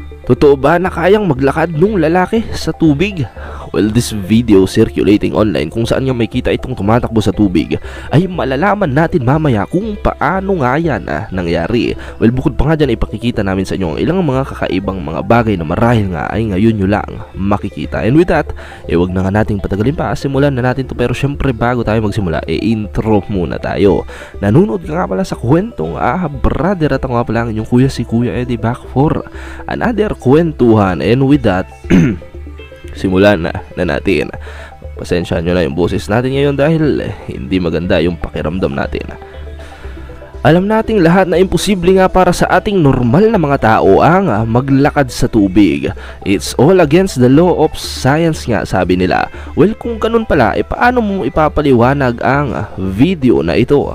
Totoo ba na kayang maglakad nung lalaki sa tubig? Well, this video circulating online kung saan nga may kita itong tumatakbo sa tubig ay malalaman natin mamaya kung paano nga yan nangyari. Well, bukod pa nga dyan ipakikita namin sa inyo ang ilang mga kakaibang mga bagay na marahil nga ay ngayon nyo lang makikita. And with that, wag na nga nating patagalin pa, simulan na natin to. Pero syempre bago tayo magsimula, intro muna tayo. Nanonood ka nga pala sa kwentong brother, at ako nga pala ang inyong kuya, si Kuya Eddie, back for another kwentuhan. And with that, simulan na natin. Pasensya nyo na yung boses natin ngayon dahil hindi maganda yung pakiramdam natin. Alam nating lahat na imposible nga para sa ating normal na mga tao ang maglakad sa tubig. It's all against the law of science nga, sabi nila. Well, kung ganun pala, paano mo ipapaliwanag ang video na ito?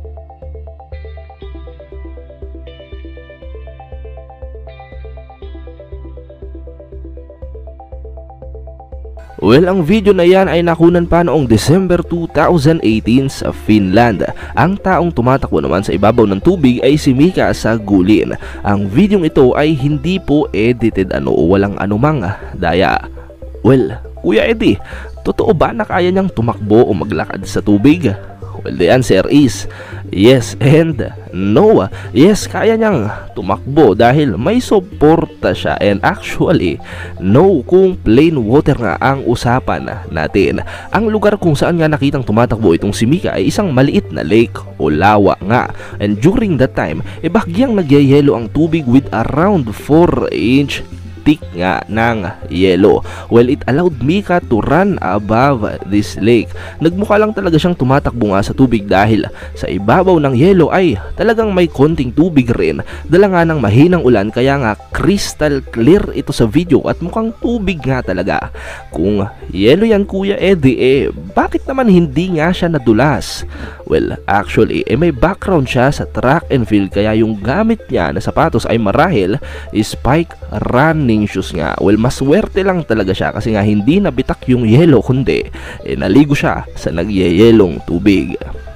Well, ang video na yan ay nakunan pa noong December 2018 sa Finland. Ang taong tumatakbo naman sa ibabaw ng tubig ay si Mika Sagulin. Ang video ito ay hindi po edited walang anumang daya. Well, Kuya Eddie, totoo ba na kaya niyang tumakbo o maglakad sa tubig? Well, the answer is yes and no. Yes, kaya niyang tumakbo dahil may suporta siya, and actually no kung plain water nga ang usapan natin. Ang lugar kung saan nga nakitang tumatakbo itong si Mika ay isang maliit na lake o lawa nga, and during that time bagyang nagyayelo ang tubig with around 4-inch thick nga ng yelo. Well, it allowed Mika to run above this lake. Nagmukha lang talaga siyang tumatakbo nga sa tubig dahil sa ibabaw ng yelo ay talagang may konting tubig rin. Dala nga ng mahinang ulan, kaya nga crystal clear ito sa video at mukhang tubig nga talaga. Kung yelo yan, Kuya Eddie, bakit naman hindi nga siya nadulas? Well, actually, may background siya sa track and field, kaya yung gamit niya na sapatos ay marahil spike running shoes nga. Well, maswerte lang talaga siya kasi nga hindi nabitak yung yelo, kundi naligo siya sa nagyayelong tubig.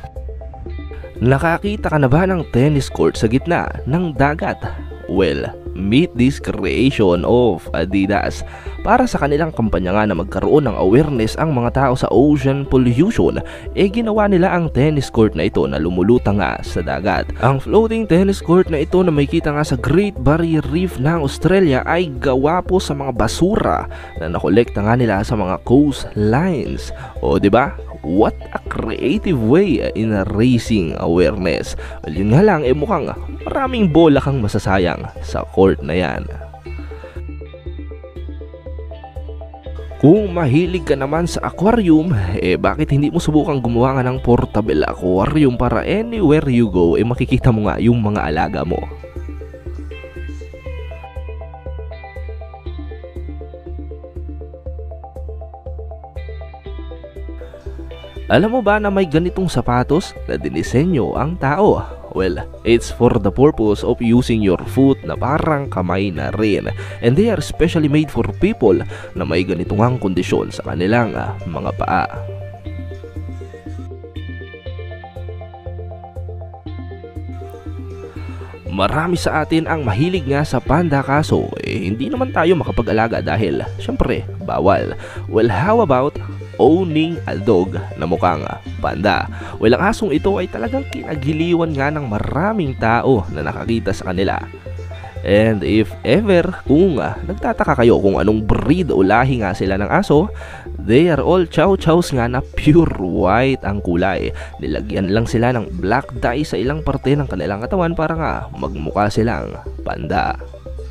Nakakita ka na ba ng tennis court sa gitna ng dagat? Well, meet this creation of Adidas. Para sa kanilang kampanya nga na magkaroon ng awareness ang mga tao sa ocean pollution, ginawa nila ang tennis court na ito na lumulutang nga sa dagat. Ang floating tennis court na ito na may kita nga sa Great Barrier Reef ng Australia ay gawa po sa mga basura na nakolekta nga nila sa mga coastlines. O diba? What a creative way in raising awareness. Well, yun nga lang, mukhang maraming bola kang masasayang sa court na yan. Kung mahilig ka naman sa aquarium, bakit hindi mo subukang gumawa nga ng portable aquarium para anywhere you go, makikita mo nga yung mga alaga mo. Alam mo ba na may ganitong sapatos na dinisenyo ang tao? Well, it's for the purpose of using your foot na parang kamay na rin. And they are specially made for people na may ganitong kondisyon sa kanilang mga paa. Marami sa atin ang mahilig nga sa panda, kaso hindi naman tayo makapag-alaga dahil syempre bawal. Well, how about owning a dog na mukhang panda? Well, ang asong ito ay talagang kinagiliwan nga ng maraming tao na nakakita sa kanila. And if ever, kung nagtataka kayo kung anong breed o lahi nga sila ng aso, they are all chow chows nga na pure white ang kulay. Nilagyan lang sila ng black dye sa ilang parte ng kanilang katawan para nga magmukha silang panda.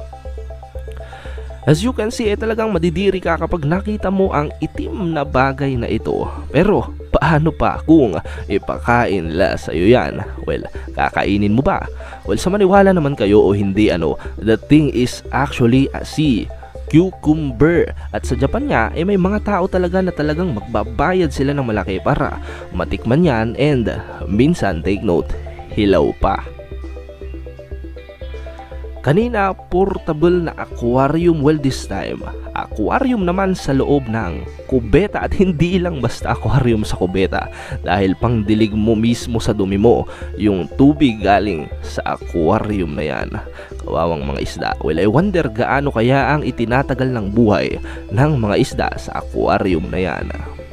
As you can see, talagang madidiri ka kapag nakita mo ang itim na bagay na ito. Pero paano pa kung ipakain nila sa'yo yan? Well, kakainin mo ba? Well, sa maniwala naman kayo o hindi, the thing is actually a sea cucumber. At sa Japan nga, may mga tao talaga na talagang magbabayad sila ng malaki para matikman yan, and minsan, take note, hilaw pa. Kanina, portable na aquarium. Well, this time, aquarium naman sa loob ng kubeta, at hindi lang basta aquarium sa kubeta, dahil pangdilig mo mismo sa dumi mo yung tubig galing sa aquarium na yan. Kawawang mga isda. Well, I wonder gaano kaya ang itinatagal ng buhay ng mga isda sa aquarium na yan.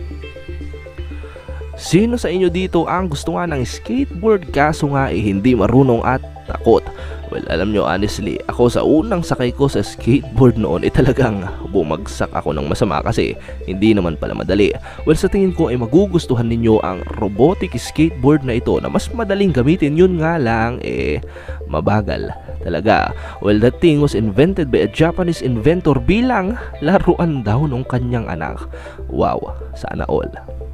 Sino sa inyo dito ang gusto nga ng skateboard kaso nga hindi marunong at takot? Well, alam nyo, honestly, ako sa unang sakay ko sa skateboard noon talagang bumagsak ako ng masama kasi hindi naman pala madali. Well, sa tingin ko ay magugustuhan ninyo ang robotic skateboard na ito na mas madaling gamitin, yun nga lang mabagal talaga. Well, that thing was invented by a Japanese inventor bilang laruan daw ng kanyang anak. Wow, sana all.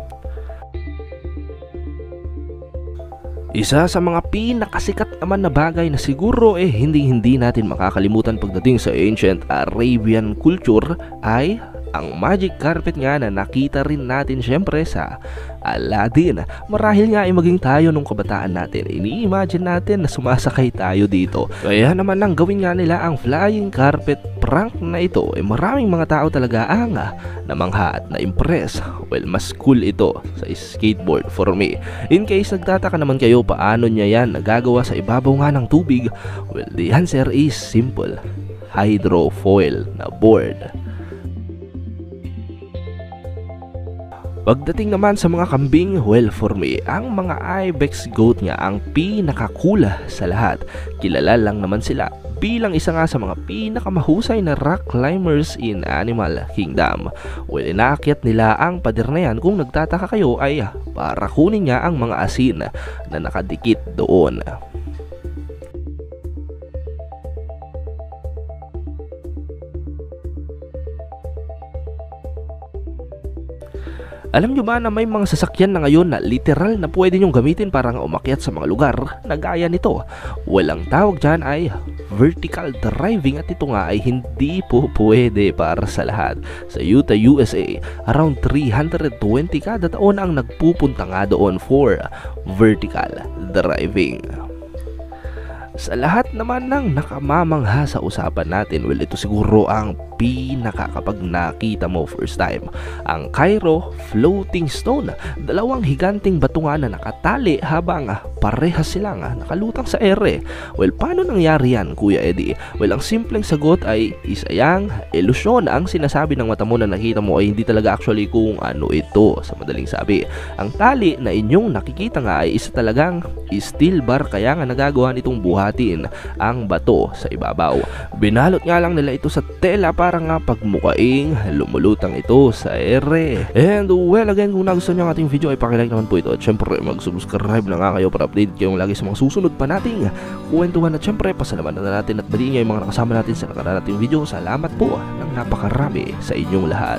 Isa sa mga pinakasikat naman na bagay na siguro hindi natin makakalimutan pagdating sa ancient Arabian culture ay ang magic carpet nga na nakita rin natin syempre sa Aladdin. Marahil nga ay maging tayo nung kabataan natin, ini-imagine natin na sumasakay tayo dito. Kaya naman nang gawin nga nila ang flying carpet prank na ito, maraming mga tao talaga ang namangha at na-impress. Well, mas cool ito sa skateboard for me. In case nagtataka naman kayo paano niya yan nagagawa sa ibabaw nga ng tubig, well, the answer is simple. Hydrofoil na board. Pagdating naman sa mga kambing, well, for me, ang mga ibex goat nga ang pinakakula sa lahat. Kilala lang naman sila bilang isa nga sa mga pinakamahusay na rock climbers in Animal Kingdom. Well, inaakyat nila ang pader na yan, kung nagtataka kayo ay para kunin nga ang mga asin na nakadikit doon. Alam nyo ba na may mga sasakyan na ngayon na literal na pwede nyong gamitin para nga umakyat sa mga lugar na gaya nito? Well, ang tawag dyan ay vertical driving, at ito nga ay hindi po pwede para sa lahat. Sa Utah, USA, around 320 kada taon ang nagpupunta nga doon for vertical driving. Sa lahat naman ng nakamamangha sa usapan natin, well, ito siguro ang pinaka kapag nakita mo first time, ang Cairo Floating Stone. Dalawang higanting bato nga na nakatali habang parehas silang nakalutang sa ere. Well, paano nangyari yan, Kuya Eddie? Well, ang simpleng sagot ay isa yang ilusyon. Ang sinasabi ng mata mo na nakita mo ay hindi talaga actually kung ano ito, sa madaling sabi. Ang tali na inyong nakikita nga ay isa talagang steel bar, kaya nga nagagawa nitong buhatin ang bato sa ibabaw. Binalot nga lang nila ito sa tela para nga pagmukaing lumulutang ito sa ere. And well, again, kung nagustuhan nyo ang ating video ay pakilike naman po ito, at syempre mag-subscribe na nga kayo para update kayong lagi sa mga susunod pa nating kwentuhan. At syempre pasalamatan na natin at baliin yung mga nakasama natin sa nakaraan nating video. Salamat po ng napakarami sa inyong lahat.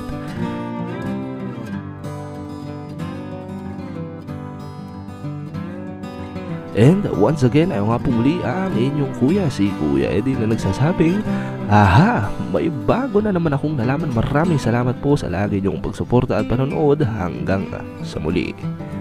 And once again, ayaw nga po muli ang inyong kuya, si Kuya Eddie, na nagsasabing, aha, may bago na naman akong nalaman. Maraming salamat po sa lagi niyong pagsuporta at panonood. Hanggang sa muli.